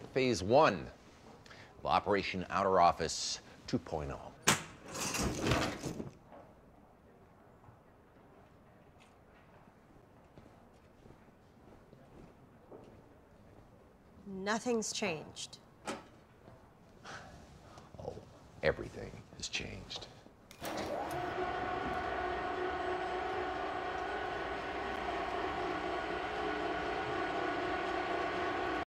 Phase 1 of Operation Outer Office 2.0. Nothing's changed. Oh, everything has changed.